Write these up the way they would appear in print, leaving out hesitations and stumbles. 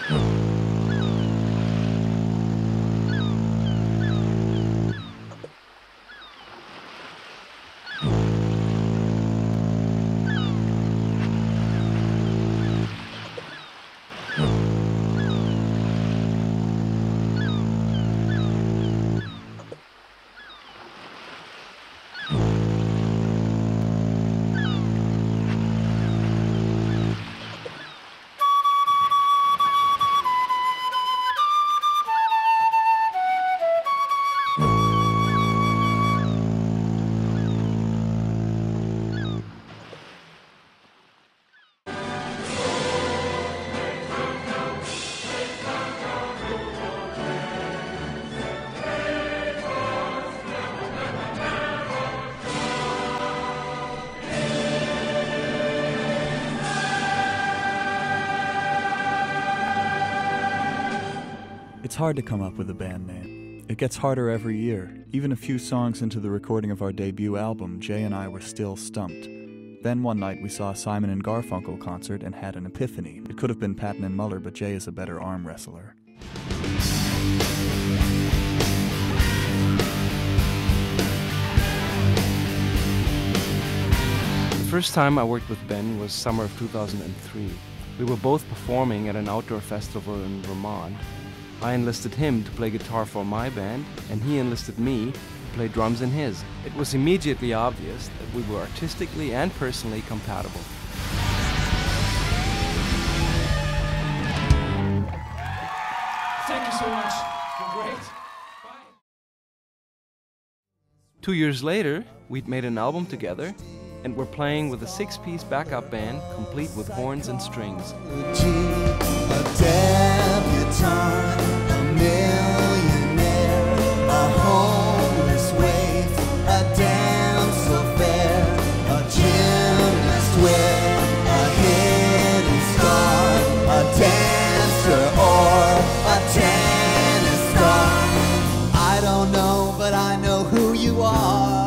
It's hard to come up with a band name. It gets harder every year. Even a few songs into the recording of our debut album, Jay and I were still stumped. Then one night we saw a Simon and Garfunkel concert and had an epiphany. It could have been Patton and Muller, but Jay is a better arm wrestler. The first time I worked with Ben was summer of 2003. We were both performing at an outdoor festival in Vermont. I enlisted him to play guitar for my band, and he enlisted me to play drums in his. It was immediately obvious that we were artistically and personally compatible. Thank you so much. You're great. Bye. 2 years later, we'd made an album together, and we're playing with a 6-piece backup band, complete with horns and strings. A debutante, a millionaire, a homeless waif, a dance affair, a gymnast with a hidden scar, a dancer or a tennis star. I don't know, but I know who you are.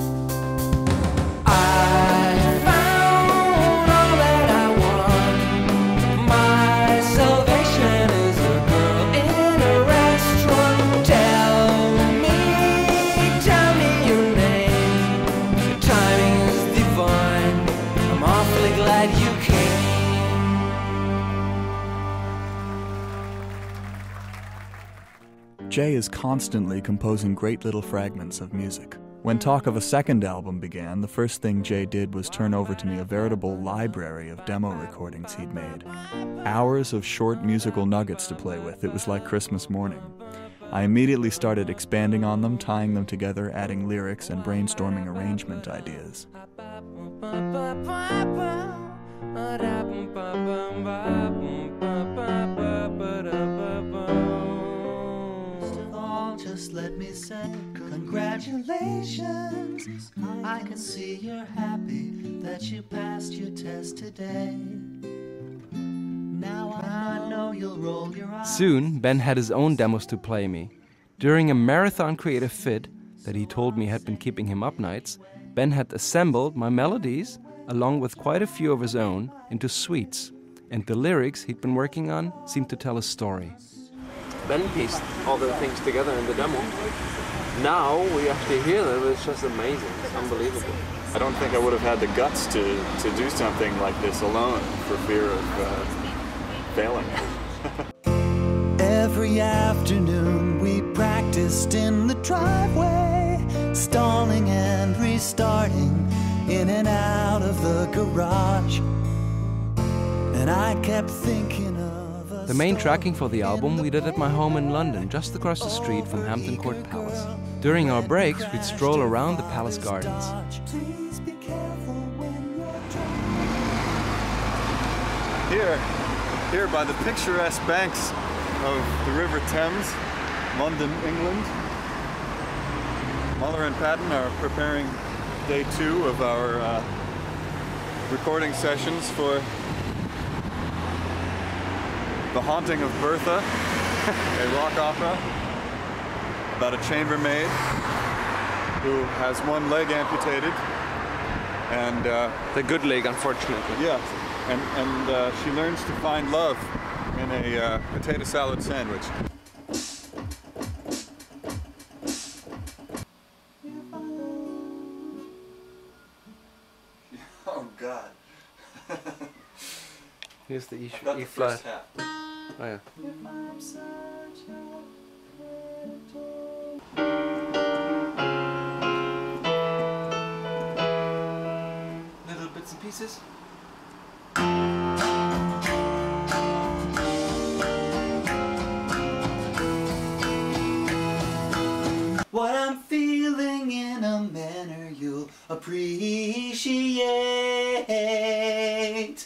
Jay is constantly composing great little fragments of music. When talk of a second album began, the first thing Jay did was turn over to me a veritable library of demo recordings he'd made. Hours of short musical nuggets to play with. It was like Christmas morning. I immediately started expanding on them, tying them together, adding lyrics, and brainstorming arrangement ideas. Just let me say congratulations. I can see you're happy that you passed your test today. Now I know you'll roll your eyes. Soon, Ben had his own demos to play me. During a marathon creative fit that he told me had been keeping him up nights, Ben had assembled my melodies, along with quite a few of his own, into suites. And the lyrics he'd been working on seemed to tell a story. Ben pieced all the things together in the demo. Now we actually hear them, it's just amazing, it's unbelievable. I don't think I would have had the guts to do something like this alone for fear of failing. Every afternoon we practiced in the driveway, stalling and restarting in and out of the garage. And I kept thinking of the main tracking for the album we did at my home in London, just across the street from Hampton Court Palace. During our breaks, we'd stroll around the palace gardens. Here by the picturesque banks of the River Thames, London, England, Muller and Patton are preparing day 2 of our recording sessions for The Haunting of Bertha, a rock opera about a chambermaid who has one leg amputated, and the good leg, unfortunately. yeah, and she learns to find love in a potato salad sandwich. Oh God. Here's the E The flat. first half. Oh yeah. Little bits and pieces. What I'm feeling in a manner you'll appreciate.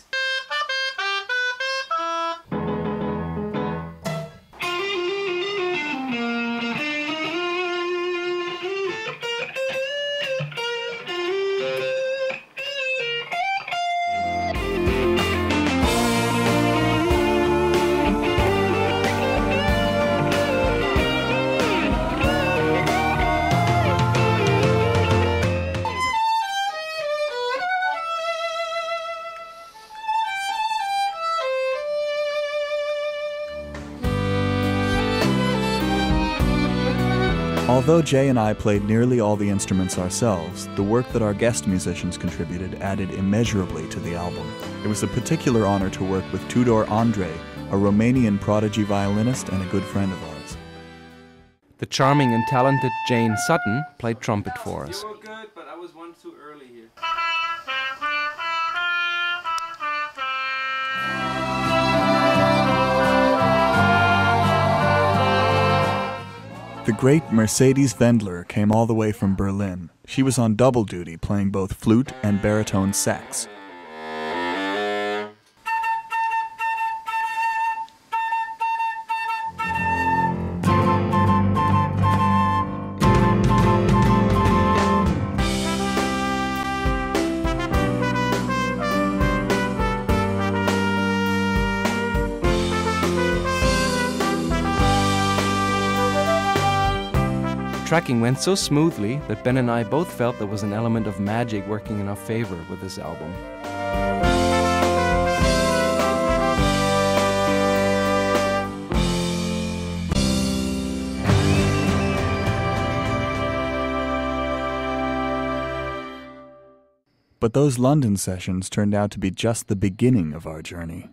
Although Jay and I played nearly all the instruments ourselves, the work that our guest musicians contributed added immeasurably to the album. It was a particular honor to work with Tudor Andre, a Romanian prodigy violinist and a good friend of ours. The charming and talented Jane Sutton played trumpet for us. You were good, but I was one too early here. The great Mercedes Wendler came all the way from Berlin. She was on double duty playing both flute and baritone sax. Tracking went so smoothly that Ben and I both felt there was an element of magic working in our favor with this album. But those London sessions turned out to be just the beginning of our journey.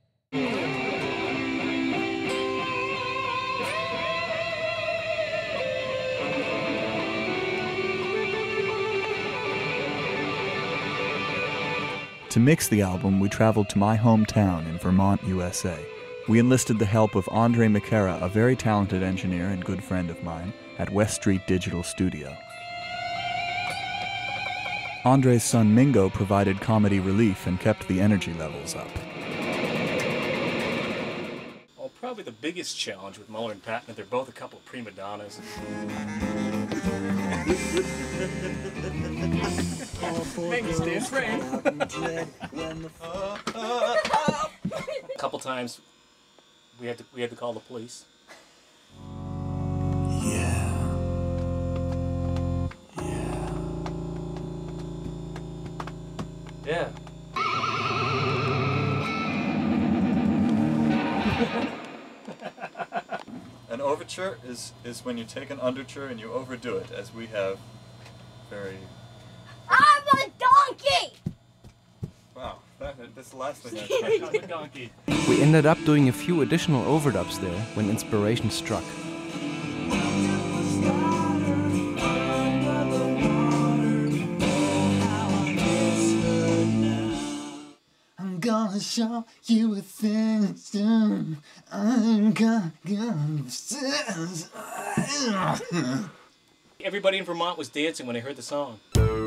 To mix the album, we traveled to my hometown in Vermont, USA. We enlisted the help of Andre McCara, a very talented engineer and good friend of mine, at West Street Digital Studio. Andre's son Mingo provided comedy relief and kept the energy levels up. Well, probably the biggest challenge with Muller and Patton is they're both a couple of prima donnas. Make me stand straight. A couple times we had to call the police. Yeah. An overture is when you take an underture and you overdo it, as we have very... I'm a donkey! Wow, that's the last thing I I'm a donkey. We ended up doing a few additional overdubs there when inspiration struck. I'm gonna show you a thing soon. I'm gonna Everybody in Vermont was dancing when they heard the song.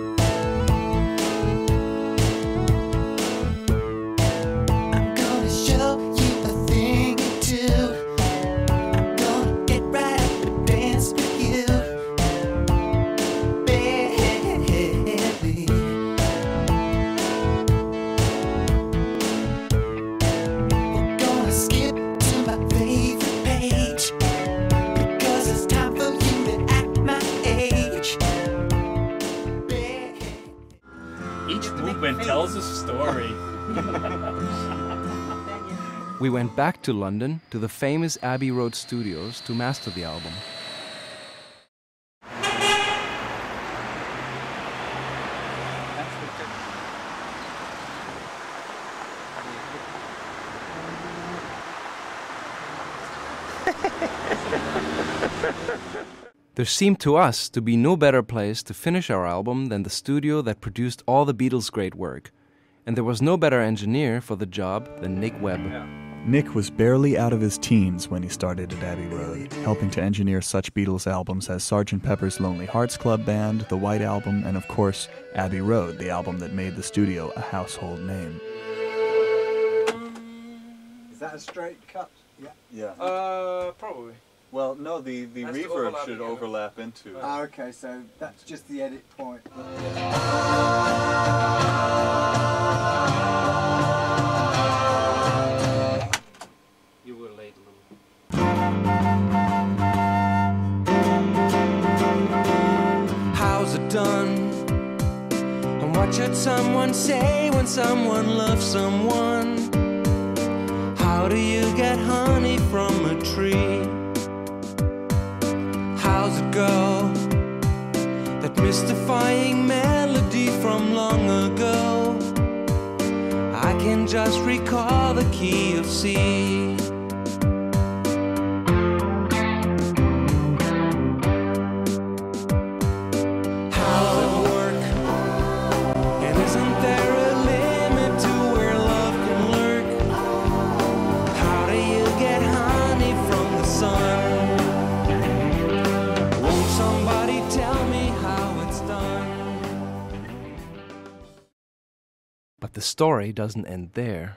I'm gonna show you a thing or two. I'm gonna get right up and dance with you, baby. We're gonna skip to my favorite page, because it's time for you to act my age. We went back to London to the famous Abbey Road studios to master the album. There seemed to us to be no better place to finish our album than the studio that produced all the Beatles' great work. And there was no better engineer for the job than Nick Webb. Nick was barely out of his teens when he started at Abbey Road, helping to engineer such Beatles albums as Sgt. Pepper's Lonely Hearts Club Band, The White Album, and of course, Abbey Road, the album that made the studio a household name. Is that a straight cut? Yeah. Probably. Well, no, the That's the reverb overlap should again. overlap into it. Ah, okay, so that's just the edit point. You were late a little. How's it done? And what should someone say when someone loves someone? How do you get honey from a tree? How's it go? That mystifying melody from long ago. I can just recall the key of C. How's it work? And isn't there a limit to where love can lurk? How do you get honey from the sun? Won't somebody tell me how it's done? But the story doesn't end there.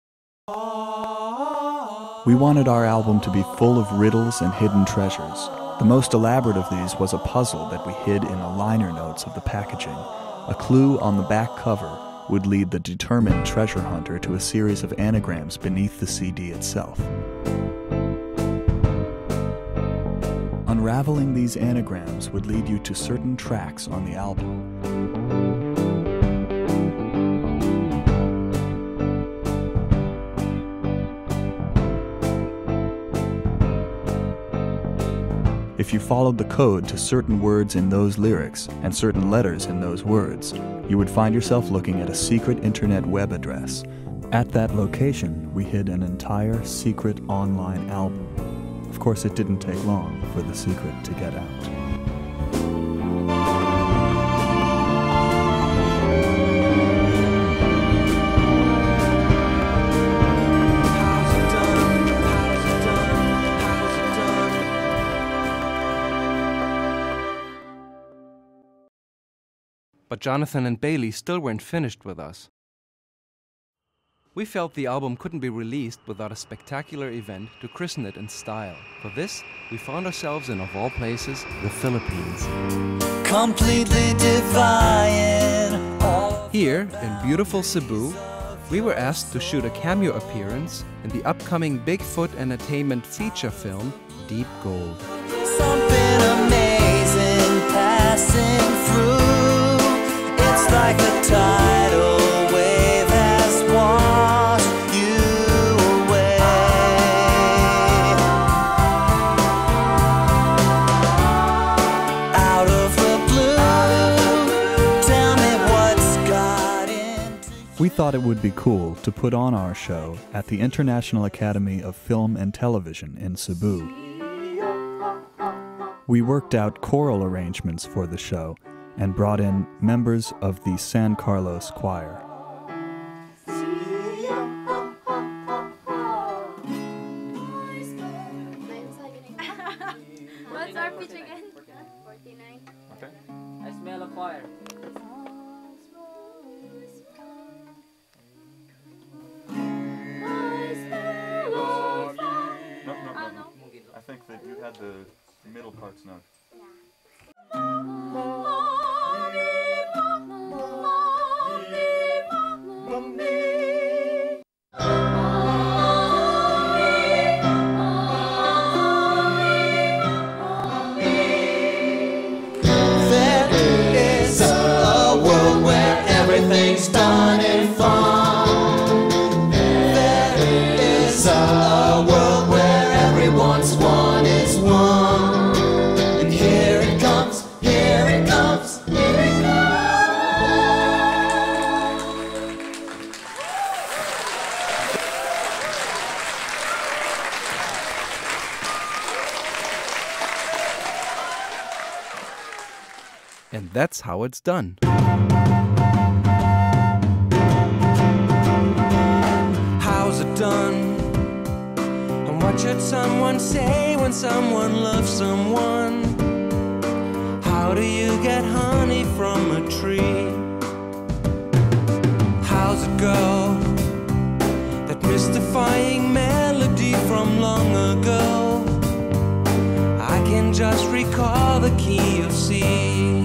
We wanted our album to be full of riddles and hidden treasures. The most elaborate of these was a puzzle that we hid in the liner notes of the packaging. A clue on the back cover would lead the determined treasure hunter to a series of anagrams beneath the CD itself. Unraveling these anagrams would lead you to certain tracks on the album. If you followed the code to certain words in those lyrics and certain letters in those words, you would find yourself looking at a secret internet web address. At that location, we hid an entire secret online album. Of course, it didn't take long for the secret to get out. But Jonathan and Bailey still weren't finished with us. We felt the album couldn't be released without a spectacular event to christen it in style. For this, we found ourselves in, of all places, the Philippines. Completely defying all. Here, in beautiful Cebu, we were asked to shoot a cameo appearance in the upcoming Bigfoot Entertainment feature film, Deep Gold. Something amazing passing through. It's like a tidal wave has washed you away. Out of the blue, tell me what's got into. We thought it would be cool to put on our show at the International Academy of Film and Television in Cebu. We worked out choral arrangements for the show and brought in members of the San Carlos Choir. What's our pitch again? 49. Okay. I smell a choir. No. I think that you had the middle parts note. There is a world where everything's done in fun. There is a And that's how it's done. How's it done? And what should someone say when someone loves someone? How do you get honey from a tree? How's it go? That mystifying melody from long ago, I can just recall the key of C.